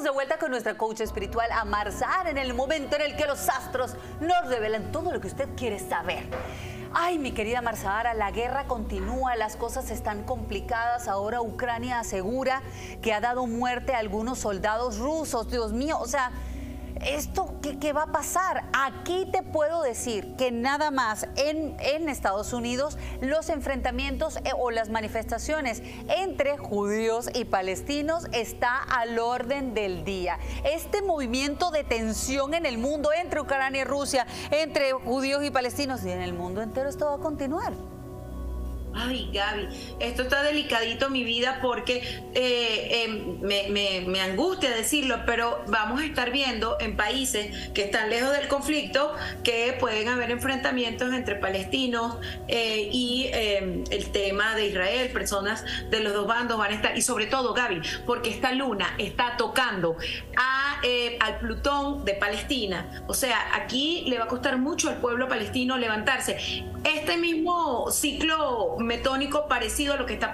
de vuelta con nuestra coach espiritual Amar Zahara en el momento en el que los astros nos revelan todo lo que usted quiere saber. Ay, mi querida Amar Zahara, la guerra continúa, las cosas están complicadas. Ahora Ucrania asegura que ha dado muerte a algunos soldados rusos. Dios mío, o sea, ¿esto qué va a pasar? Aquí te puedo decir que nada más en Estados Unidos los enfrentamientos o las manifestaciones entre judíos y palestinos está al orden del día. Este movimiento de tensión en el mundo entre Ucrania y Rusia, entre judíos y palestinos y en el mundo entero, esto va a continuar. Ay, Gaby, esto está delicadito, mi vida, porque me angustia decirlo, pero vamos a estar viendo en países que están lejos del conflicto que pueden haber enfrentamientos entre palestinos y el tema de Israel. Personas de los dos bandos van a estar, y sobre todo, Gaby, porque esta luna está tocando al Plutón de Palestina. O sea, aquí le va a costar mucho al pueblo palestino levantarse. Este mismo ciclo metónico parecido a lo que está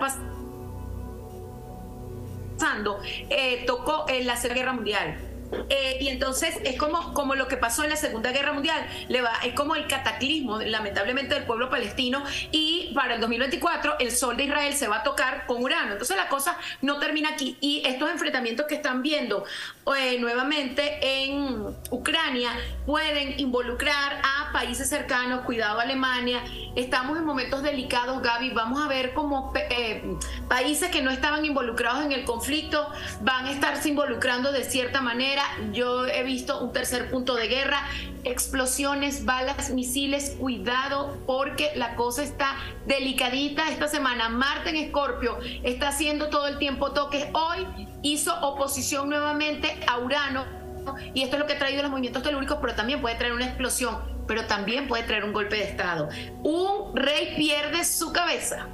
pasando tocó en la Segunda Guerra Mundial. Y entonces es como lo que pasó en la Segunda Guerra Mundial, es como el cataclismo, lamentablemente, del pueblo palestino, y para el 2024 el sol de Israel se va a tocar con Urano. Entonces la cosa no termina aquí, y estos enfrentamientos que están viendo nuevamente en Ucrania pueden involucrar a países cercanos. Cuidado, Alemania. Estamos en momentos delicados, Gaby. Vamos a ver cómo países que no estaban involucrados en el conflicto van a estarse involucrando de cierta manera. Yo he visto un tercer punto de guerra, explosiones, balas, misiles. Cuidado, porque la cosa está delicadita esta semana. Marte en Escorpio está haciendo todo el tiempo toques. Hoy hizo oposición nuevamente a Urano, y esto es lo que ha traído los movimientos telúricos, pero también puede traer una explosión, pero también puede traer un golpe de estado. Un rey pierde su cabeza.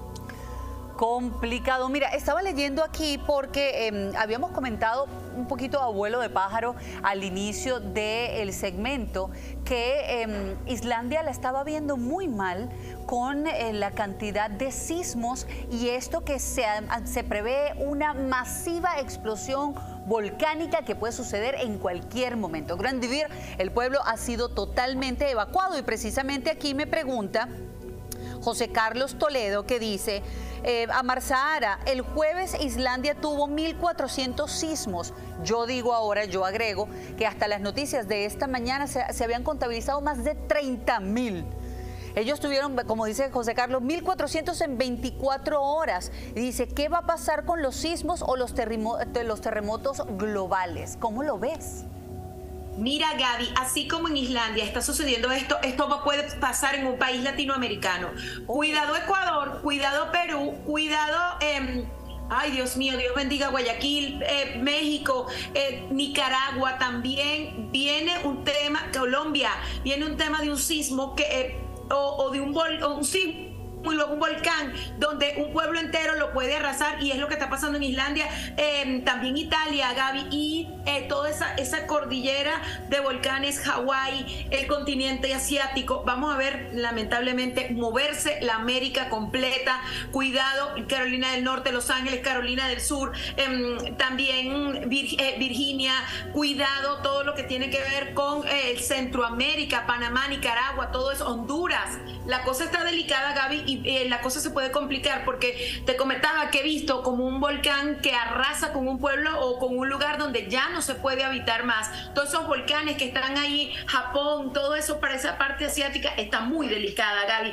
Complicado. Mira, estaba leyendo aquí porque habíamos comentado un poquito, abuelo de pájaro, al inicio del segmento, que Islandia la estaba viendo muy mal con la cantidad de sismos, y esto que se prevé una masiva explosión volcánica que puede suceder en cualquier momento. Grandivir, el pueblo ha sido totalmente evacuado, y precisamente aquí me pregunta José Carlos Toledo, que dice: Amar Zahara, el jueves Islandia tuvo 1.400 sismos. Yo digo ahora, yo agrego, que hasta las noticias de esta mañana se habían contabilizado más de 30.000. Ellos tuvieron, como dice José Carlos, 1.400 en 24 horas. Y dice, ¿qué va a pasar con los sismos o los terremotos globales? ¿Cómo lo ves? Mira, Gaby, así como en Islandia está sucediendo esto puede pasar en un país latinoamericano. Cuidado Ecuador, cuidado Perú, cuidado, ay Dios mío, Dios bendiga Guayaquil, México, Nicaragua también. Viene un tema, Colombia, viene un tema de un sismo o de un sismo y luego un volcán donde un pueblo entero lo puede arrasar, y es lo que está pasando en Islandia, también Italia, Gaby, y toda esa cordillera de volcanes, Hawái, el continente asiático. Vamos a ver, lamentablemente, moverse la América completa. Cuidado, Carolina del Norte, Los Ángeles, Carolina del Sur, también Virginia. Cuidado todo lo que tiene que ver con Centroamérica, Panamá, Nicaragua, todo eso, Honduras. La cosa está delicada, Gaby, y la cosa se puede complicar, porque te comentaba que he visto como un volcán que arrasa con un pueblo o con un lugar donde ya no se puede habitar más. Todos esos volcanes que están ahí, Japón, todo eso para esa parte asiática está muy delicada, Gaby.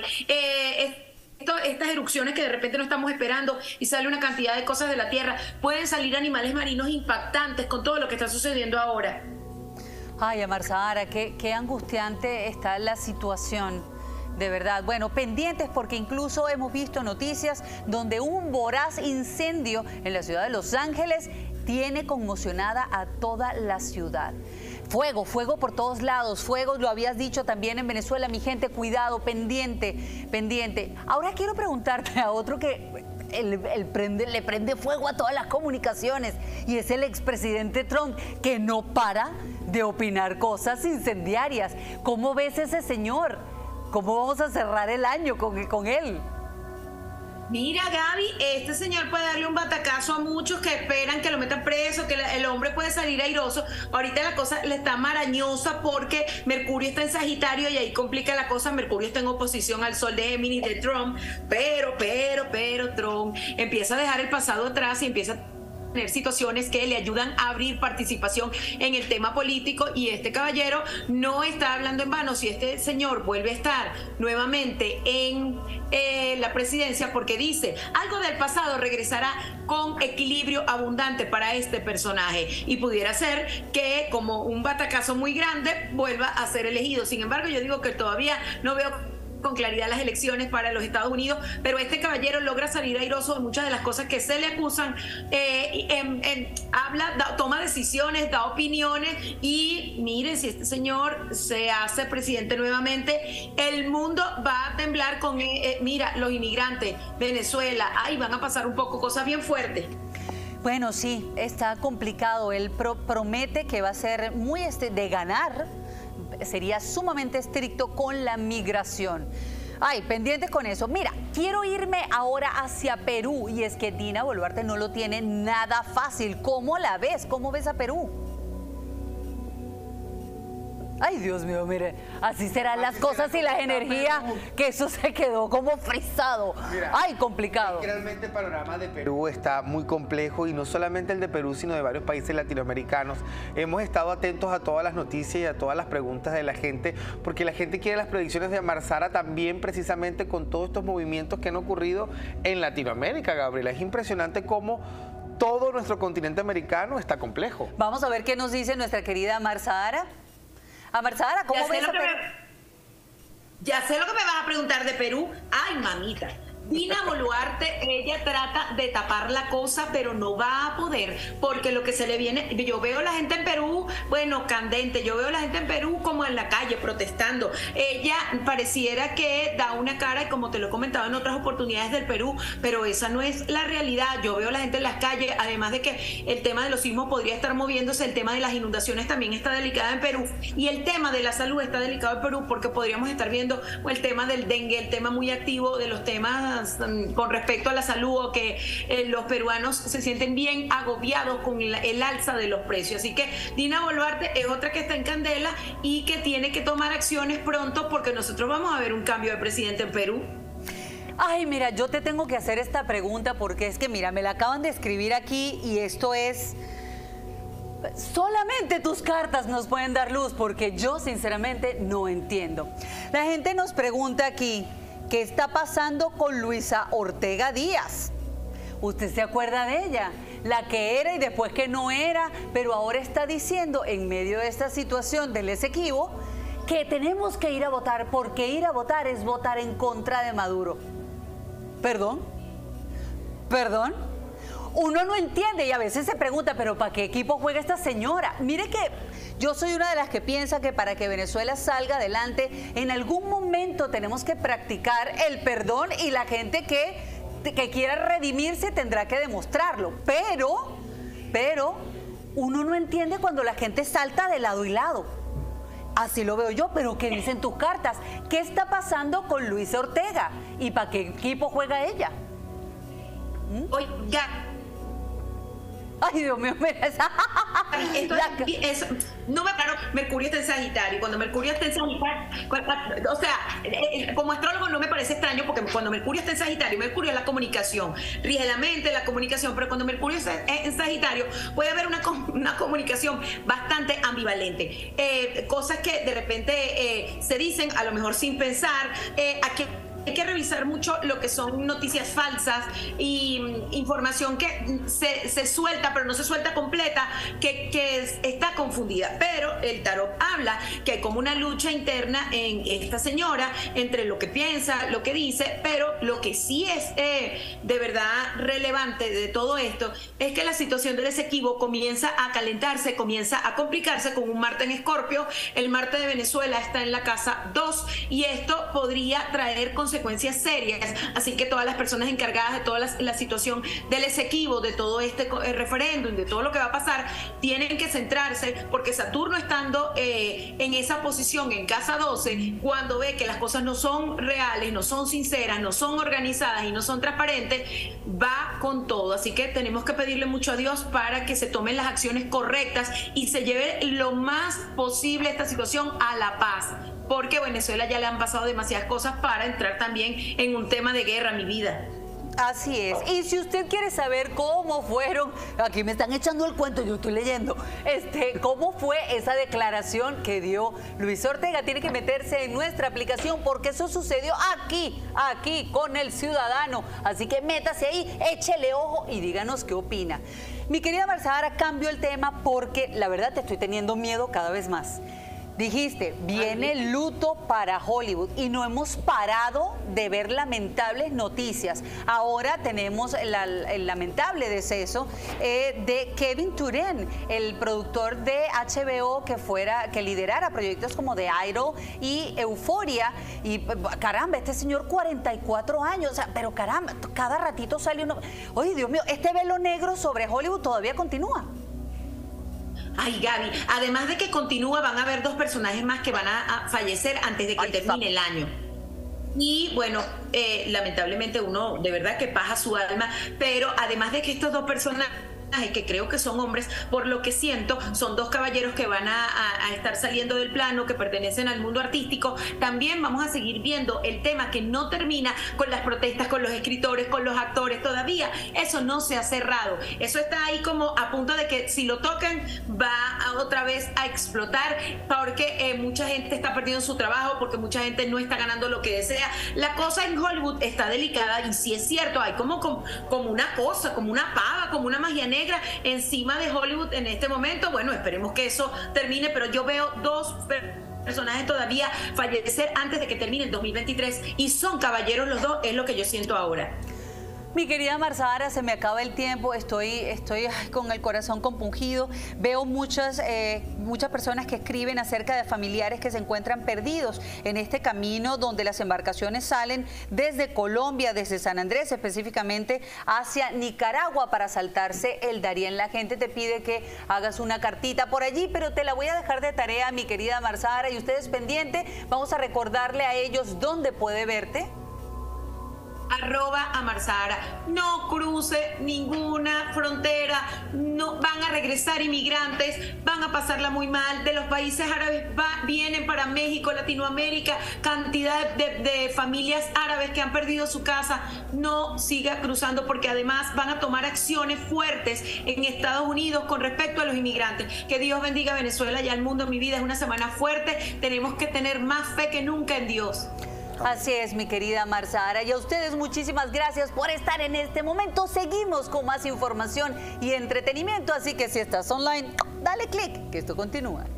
Estas erupciones que de repente no estamos esperando y sale una cantidad de cosas de la tierra, pueden salir animales marinos impactantes con todo lo que está sucediendo ahora. Ay, Amar Zahara, qué angustiante está la situación. De verdad, bueno, pendientes, porque incluso hemos visto noticias donde un voraz incendio en la ciudad de Los Ángeles tiene conmocionada a toda la ciudad. Fuego, fuego por todos lados, fuego, lo habías dicho también en Venezuela. Mi gente, cuidado, pendiente, pendiente. Ahora quiero preguntarte a otro que le prende fuego a todas las comunicaciones, y es el expresidente Trump, que no para de opinar cosas incendiarias. ¿Cómo ves ese señor? ¿Cómo vamos a cerrar el año con él? Mira, Gaby, este señor puede darle un batacazo a muchos que esperan que lo metan preso, que el hombre puede salir airoso. Ahorita la cosa le está marañosa porque Mercurio está en Sagitario y ahí complica la cosa. Mercurio está en oposición al Sol de Géminis de Trump, pero Trump empieza a dejar el pasado atrás y empieza a tener situaciones que le ayudan a abrir participación en el tema político, y este caballero no está hablando en vano. Si este señor vuelve a estar nuevamente en la presidencia, porque dice algo del pasado regresará con equilibrio abundante para este personaje, y pudiera ser que como un batacazo muy grande vuelva a ser elegido. Sin embargo, yo digo que todavía no veo con claridad las elecciones para los Estados Unidos, pero este caballero logra salir airoso de muchas de las cosas que se le acusan, toma decisiones, da opiniones, y miren, si este señor se hace presidente nuevamente, el mundo va a temblar con, mira, los inmigrantes, Venezuela, ay, van a pasar un poco cosas bien fuertes. Bueno, sí, está complicado. Él promete que va a ser muy de ganar. Sería sumamente estricto con la migración. Ay, pendientes con eso. Mira, quiero irme ahora hacia Perú, y es que Dina Boluarte no lo tiene nada fácil. ¿Cómo la ves? ¿Cómo ves a Perú? Ay, Dios mío, mire, así serán las cosas y las energías, que eso se quedó como frisado. Mira, ay, complicado. Realmente el panorama de Perú está muy complejo, y no solamente el de Perú, sino de varios países latinoamericanos. Hemos estado atentos a todas las noticias y a todas las preguntas de la gente, porque la gente quiere las predicciones de Marsara también, precisamente con todos estos movimientos que han ocurrido en Latinoamérica, Gabriela. Es impresionante cómo todo nuestro continente americano está complejo. Vamos a ver qué nos dice nuestra querida Marsara. Marsara, ¿cómo ves a Perú? Ya sé lo que me vas a preguntar de Perú. Ay, mamita. Dina Boluarte, ella trata de tapar la cosa, pero no va a poder, porque lo que se le viene, yo veo a la gente en Perú, bueno, candente, yo veo a la gente en Perú como en la calle protestando. Ella pareciera que da una cara, y como te lo he comentado en otras oportunidades del Perú, pero esa no es la realidad. Yo veo a la gente en las calles, además de que el tema de los sismos podría estar moviéndose, el tema de las inundaciones también está delicado en Perú, y el tema de la salud está delicado en Perú, porque podríamos estar viendo el tema del dengue, el tema muy activo de los temas con respecto a la salud, o que los peruanos se sienten bien agobiados con el alza de los precios. Así que Dina Boluarte es otra que está en candela y que tiene que tomar acciones pronto, porque nosotros vamos a ver un cambio de presidente en Perú. Ay, mira, yo te tengo que hacer esta pregunta, porque es que, mira, me la acaban de escribir aquí, y esto es... solamente tus cartas nos pueden dar luz, porque yo sinceramente no entiendo. La gente nos pregunta aquí, ¿qué está pasando con Luisa Ortega Díaz? ¿Usted se acuerda de ella? La que era y después que no era, pero ahora está diciendo, en medio de esta situación del Esequibo, que tenemos que ir a votar, porque ir a votar es votar en contra de Maduro. ¿Perdón? ¿Perdón? Uno no entiende, y a veces se pregunta, pero ¿para qué equipo juega esta señora? Mire que yo soy una de las que piensa que para que Venezuela salga adelante, en algún momento tenemos que practicar el perdón, y la gente que quiera redimirse tendrá que demostrarlo. Pero uno no entiende cuando la gente salta de lado y lado. Así lo veo yo, pero ¿qué dicen tus cartas? ¿Qué está pasando con Luisa Ortega? ¿Y para qué equipo juega ella? Oiga. Ay, Dios mío, mira esa. No me aclaro, Mercurio está en Sagitario. Cuando Mercurio está en Sagitario, o sea, como astrólogo no me parece extraño, porque cuando Mercurio está en Sagitario, Mercurio es la comunicación, rige la mente, la comunicación, pero cuando Mercurio está en Sagitario puede haber una comunicación bastante ambivalente. Cosas que de repente se dicen, a lo mejor sin pensar, aquí hay que revisar mucho lo que son noticias falsas y información que se suelta, pero no se suelta completa, que está confundida. Pero el tarot habla que hay como una lucha interna en esta señora entre lo que piensa, lo que dice, pero lo que sí es de verdad relevante de todo esto es que la situación del Esequibo comienza a calentarse, comienza a complicarse con un Marte en Escorpio. El Marte de Venezuela está en la casa 2, y esto podría traer consecuencias consecuencias serias. Así que todas las personas encargadas de toda la situación del Esequibo, de todo este referéndum, de todo lo que va a pasar, tienen que centrarse, porque Saturno estando en esa posición en casa 12, cuando ve que las cosas no son reales, no son sinceras, no son organizadas y no son transparentes, va con todo. Así que tenemos que pedirle mucho a Dios para que se tomen las acciones correctas y se lleve lo más posible esta situación a la paz, porque a Venezuela ya le han pasado demasiadas cosas para entrar también en un tema de guerra, mi vida. Así es. Y si usted quiere saber cómo fueron, aquí me están echando el cuento, yo estoy leyendo, cómo fue esa declaración que dio Luis Ortega, tiene que meterse en nuestra aplicación porque eso sucedió aquí con el ciudadano. Así que métase ahí, échele ojo y díganos qué opina. Mi querida Marzahara, cambio el tema porque la verdad te estoy teniendo miedo cada vez más. Dijiste, viene luto para Hollywood y no hemos parado de ver lamentables noticias. Ahora tenemos el lamentable deceso de Kevin Turenne, el productor de HBO que liderara proyectos como The Idol y Euphoria. Y caramba, este señor 44 años, o sea, pero caramba, cada ratito sale uno. Oye, Dios mío, este velo negro sobre Hollywood todavía continúa. Ay, Gaby, además de que continúa, van a haber 2 personajes más que van a fallecer antes de que termine el año. Y bueno, lamentablemente uno de verdad que paja su alma, pero además de que estos 2 personajes, que creo que son hombres, por lo que siento, son 2 caballeros que van a estar saliendo del plano, que pertenecen al mundo artístico. También vamos a seguir viendo el tema que no termina con las protestas, con los escritores, con los actores. Todavía eso no se ha cerrado. Eso está ahí como a punto de que si lo tocan va otra vez a explotar, porque mucha gente está perdiendo su trabajo, porque mucha gente no está ganando lo que desea. La cosa en Hollywood está delicada y sí es cierto, hay como una cosa, como una pava, como una magia negra encima de Hollywood en este momento. Bueno, esperemos que eso termine, pero yo veo 2 personajes todavía fallecer antes de que termine el 2023 y son caballeros los 2, es lo que yo siento ahora. Mi querida Marzahara, se me acaba el tiempo, estoy con el corazón compungido. Veo muchas personas que escriben acerca de familiares que se encuentran perdidos en este camino donde las embarcaciones salen desde Colombia, desde San Andrés específicamente, hacia Nicaragua para saltarse el Darién. La gente te pide que hagas una cartita por allí, pero te la voy a dejar de tarea, mi querida Marzahara, y ustedes pendientes, vamos a recordarle a ellos dónde puede verte. @Marzahara. No cruce ninguna frontera, no van a regresar inmigrantes, van a pasarla muy mal. De los países árabes vienen para México, Latinoamérica, cantidad de familias árabes que han perdido su casa. No siga cruzando porque además van a tomar acciones fuertes en Estados Unidos con respecto a los inmigrantes. Que Dios bendiga a Venezuela y al mundo. Mi vida es una semana fuerte, tenemos que tener más fe que nunca en Dios. Así es, mi querida Marzahara. Y a ustedes muchísimas gracias por estar en este momento. Seguimos con más información y entretenimiento, así que si estás online, dale click, que esto continúa.